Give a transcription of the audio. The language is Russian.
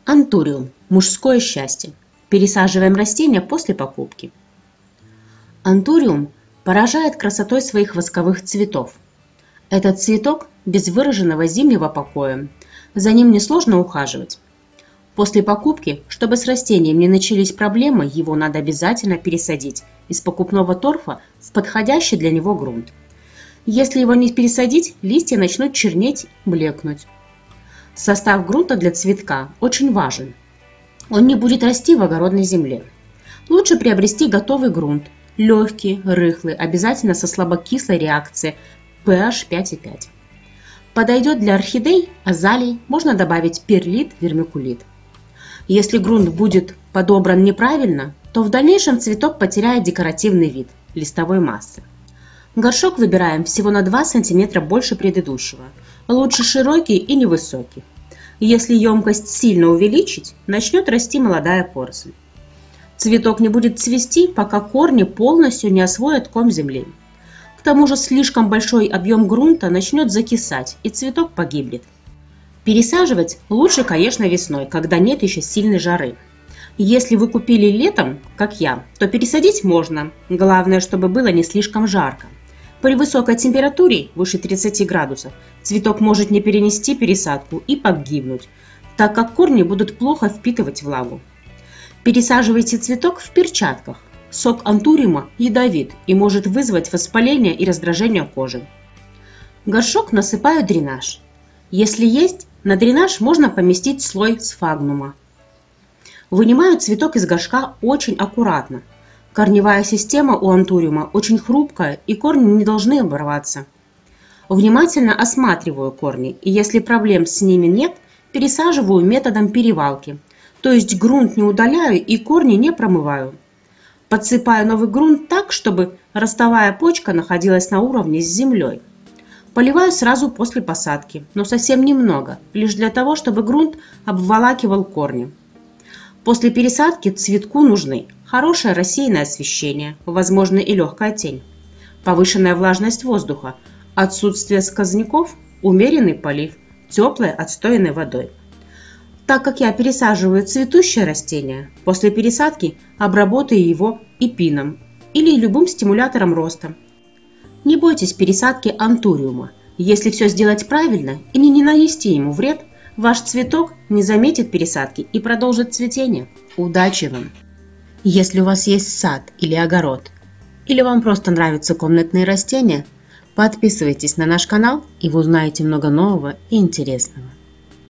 Антуриум – мужское счастье. Пересаживаем растения после покупки. Антуриум поражает красотой своих восковых цветов. Этот цветок без выраженного зимнего покоя. За ним несложно ухаживать. После покупки, чтобы с растением не начались проблемы, его надо обязательно пересадить из покупного торфа в подходящий для него грунт. Если его не пересадить, листья начнут чернеть, блекнуть. Состав грунта для цветка очень важен. Он не будет расти в огородной земле. Лучше приобрести готовый грунт, легкий, рыхлый, обязательно со слабокислой реакцией pH 5,5. Подойдет для орхидей, азалий, можно добавить перлит, вермикулит. Если грунт будет подобран неправильно, то в дальнейшем цветок потеряет декоративный вид листовой массы. Горшок выбираем всего на 2 см больше предыдущего. Лучше широкий и невысокий. Если емкость сильно увеличить, начнет расти молодая поросль. Цветок не будет цвести, пока корни полностью не освоят ком земли. К тому же слишком большой объем грунта начнет закисать, и цветок погибнет. Пересаживать лучше, конечно, весной, когда нет еще сильной жары. Если вы купили летом, как я, то пересадить можно. Главное, чтобы было не слишком жарко. При высокой температуре, выше 30 градусов, цветок может не перенести пересадку и погибнуть, так как корни будут плохо впитывать влагу. Пересаживайте цветок в перчатках. Сок антуриума ядовит и может вызвать воспаление и раздражение кожи. В горшок насыпаю дренаж. Если есть, на дренаж можно поместить слой сфагнума. Вынимаю цветок из горшка очень аккуратно. Корневая система у антуриума очень хрупкая, и корни не должны оборваться. Внимательно осматриваю корни, и если проблем с ними нет, пересаживаю методом перевалки, то есть грунт не удаляю и корни не промываю. Подсыпаю новый грунт так, чтобы ростовая почка находилась на уровне с землей. Поливаю сразу после посадки, но совсем немного, лишь для того, чтобы грунт обволакивал корни. После пересадки цветку нужны хорошее рассеянное освещение, возможно и легкая тень, повышенная влажность воздуха, отсутствие сквозняков, умеренный полив, теплой отстоянной водой. Так как я пересаживаю цветущее растение, после пересадки обработаю его эпином или любым стимулятором роста. Не бойтесь пересадки антуриума. Если все сделать правильно и не нанести ему вред, ваш цветок не заметит пересадки и продолжит цветение. Удачи вам! Если у вас есть сад или огород, или вам просто нравятся комнатные растения, подписывайтесь на наш канал, и вы узнаете много нового и интересного.